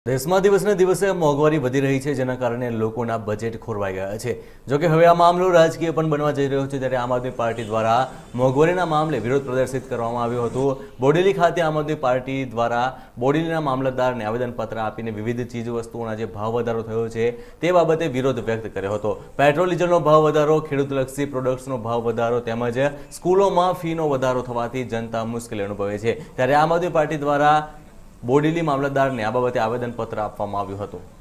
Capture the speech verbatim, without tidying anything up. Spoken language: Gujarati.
દેશમાં દિવસને દિવસે મોંઘવારી વધી રહી છે, જેના કારણે લોકોના બજેટ ખોરવાઈ ગયા છે। જોકે હવે આ મામલો રાજકીય પણ બનવા જઈ રહ્યો છે, ત્યારે આમ આદમી પાર્ટી દ્વારા મોંઘવારીના મામલે વિરોધ પ્રદર્શિત કરવામાં આવ્યો હતો। બોડેલી ખાતે આમ આદમી પાર્ટી દ્વારા બોડેલીના મામલતદારને આવેદનપત્ર આપીને વિવિધ ચીજ વસ્તુઓના જે ભાવ વધારો થયો છે તે બાબતે વિરોધ વ્યક્ત કર્યો હતો। પેટ્રોલ ડીઝલનો ભાવ વધારો, ખેડૂતલક્ષી પ્રોડક્ટ્સનો ભાવ વધારો તેમજ સ્કૂલોમાં ફીનો વધારો થવાથી જનતા મુશ્કેલી અનુભવે છે, ત્યારે આમ આદમી પાર્ટી દ્વારા બોડેલી મામલતદારને આ બાબતે આવેદનપત્ર આપવામાં આવ્યું હતું।